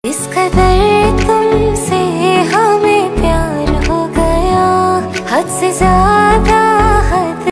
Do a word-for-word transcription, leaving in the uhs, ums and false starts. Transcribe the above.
इस कदर तुमसे हमें प्यार हो गया, हद से ज्यादा